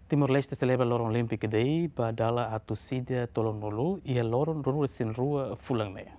Timor-Leste celebra lorong Olimpik Day badala atu sida tolonolu ia lorong ruru sinrua fulangne.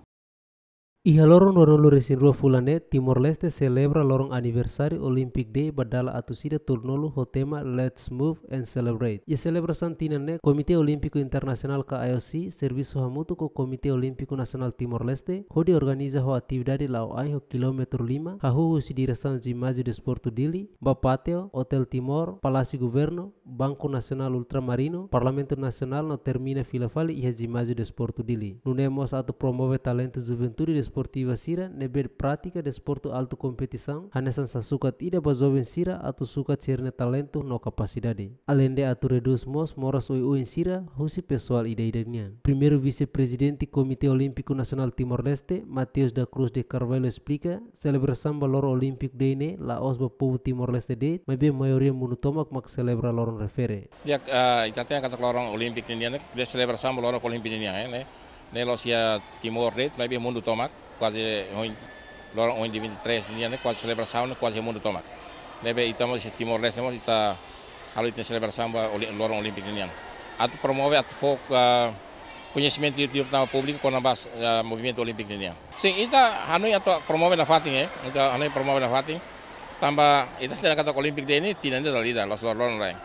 Ia lorong donolo resin rua fulane, Timor-Leste celebra lorong aniversário Olympic Day badala atu sida turnolo ho tema Let's Move and Celebrate. Ia celebração tinane Komite Olímpico Internacional ka IOC, Serviço Hamutu ko Komite Olímpico Nacional Timor-Leste, hodi organiza ho atividade lao ai ho kilometro 5, hahu si direção ginásio de esporto dili, Bapateo, Hotel Timor, Palácio Governo, Banco Nacional Ultramarino, Parlamento Nacional no termina filafali e ginásio de esporto dili. Nunemos atu promove talento juventude esportiva sira nebe prática de esporte alta competição hanesan sasuka tidak bazoven sira atau suka cerne talento no capacidade além de atu reduz mos moras oi sira husi pessoal ide-idenya. Primeiro vice-presidente Komite Olímpico Nacional Timor-Leste Mateus da Cruz de Carvalho explica celebração valor olímpico de ne la osba povo Timor-Leste de mas bem maioria munutomak mak celebra lorong refere dia itatnya kata lorong olimpik ini dia celebração lorong olimpik ini né nelos ya Timor Leste mas bem mundo tomak quase lorong OIN di 23 ini quase celebração quase mundo tomak nebe itamos Timor Leste mas ita halut ne celebração lorong olimpik ini atau promove atau fok conhecimento de tama público com a movimento olímpico ini sim ita hanoi atau promove na fating ita hanoi promove na fating tambah ita tidak kata olimpik ini tidak ada lida los lorong lain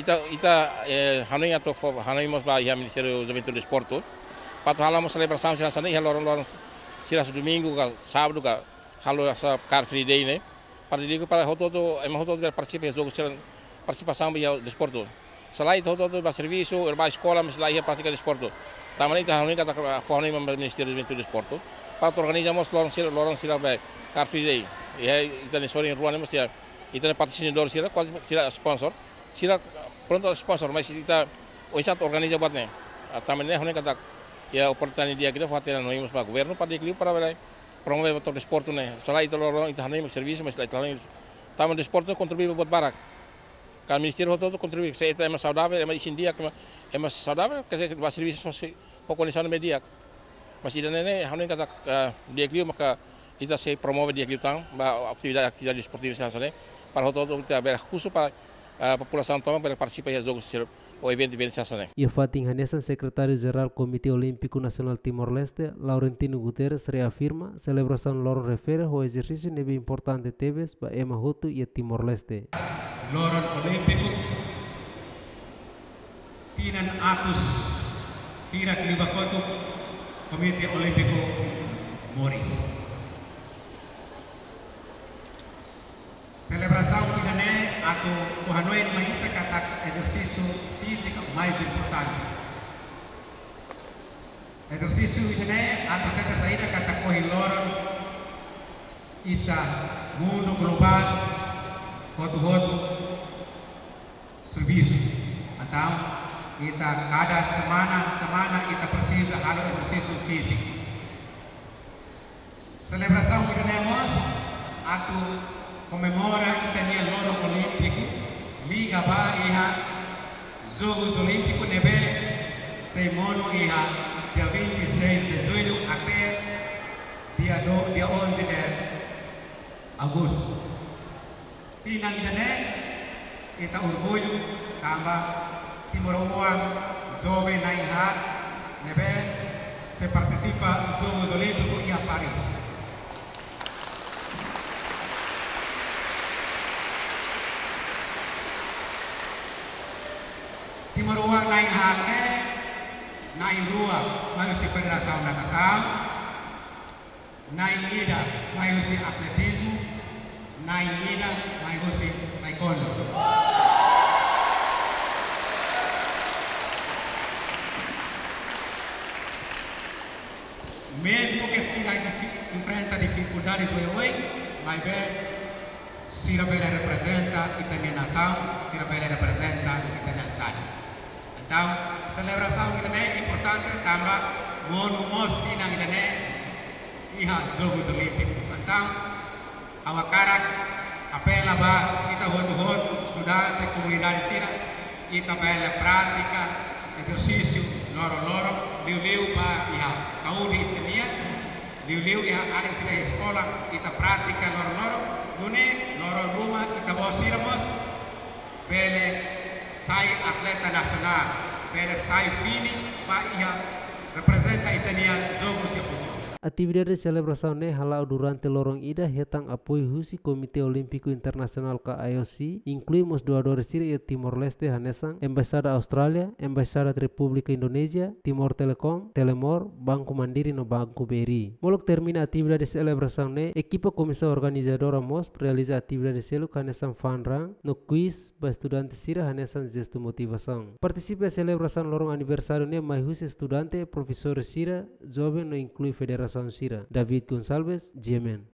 ita hanoi atau hanoi mos ba ya Ministério da Juventude e Desporto pato halamos celebração sila sana ia lorong sila domingo ka sábado ka halo sa car free day né para digo para hototo hototo participa jogo sila participação via desporto selain hototo ba serviço ba escola mas lá ia prática de desporto também ita hanoi kata fornei Ministério da Juventude e Desporto para organizamos lorong sila ba car free day ita ne sori ruan mas ya ita patrocinador sila quase sila sponsor sila pronto sponsor mas ita o insat organiza buat né também né hanoi kata ya oportunidade dia kita fatira no imos para governo para decliu para ver promover o desporto né sala itu lorong itu hanai serviço mas itu hanai taman desporto contribui buat barak kan ministério todo contribui saya itu emas saudável emas isindia emas saudável que vai serviço condição media mas ida nene hanai kata decliu maka kita se promove decliu tang ba atividade esportiva sana para todo kita ber khusus para população toma para participar de jogos o evento sana. Ia fating hanesan Secretário-Geral Komite Olímpico Nacional Timor-Leste, Laurentino Guterres, reafirma celebração lorong refere ao exercício nebe importante teves ba ema hutu e Timor-Leste. Lorong Olímpico tinan atus pira kilibakoto Komite Olímpico Moris. Celebração tinane atau kuhanoin maita kata exercício físico mais importante. Exercício tinane atau teta saída kata kohilor ita mundo global hotu serviço. Então ita cada semana ita precisa halo exercício físico. Celebração tinemos atau comemora itania lorong olímpico liga ba iha Jogos Olímpicos nebe seimono iha dia 26 de julho até dia 11 de agosto tinang idane kita orgulho tambah Timor-Oang jovem na iha nebe se participa Jogos Olímpicos iha Paris. Timor-Oang naik hake, naik rua, mayu si Federação Natação, naik ida, mayu si atletismo, naik ida, mayu si taekwondo. Mesmo que se enfrenta dificuldades hoje, mas bem, Sirabela representa Itania nação, Sirabela representa Itania estado. Então, celebração que é importante também, mono mostra na idane iha Jogos Olímpicos. Então, awakarak apela ba kita hotu estudante comunidade sira, kita bela prática, exercício, loro liu ba iha saúde temia, liu iha ada sira sekolah, kita prática loro nune loro rumah kita bawa siramos bele sai atleta nacional, bele sai fini pa ia representa Itania jogos e futuro. Atividade de celebração ne halau durante lorong ida hetang apoio husi Komite Olímpico Internacional ka IOC, incluímos doadores Siri e Timor-Leste hanesang, Embaixada Austrália, Embaixada da República Indonésia, Timor Telecom, Telemor, Banco Mandiri no Banco BRI. Molok termina a atividade de celebração ne, equipa comissão organizadora MOSP realiza atividade de selo hanesang fanrang, no quiz ba estudante Sira hanesang gesto motivação. Participe a celebração lorong aniversário ne mai husi estudante, professor Sira, jovem no inclui Federação Sira. David Gonçalves, GMN.